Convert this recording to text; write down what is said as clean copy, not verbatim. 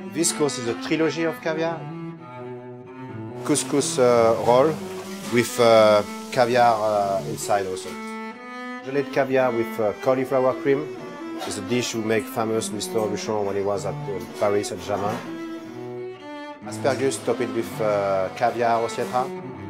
This course is a trilogy of caviar. Couscous roll with caviar inside also. Gelée caviar with cauliflower cream is a dish who make famous Mr. Aubuchon when he was at Paris at Jamin. Asparagus topped with caviar au citra.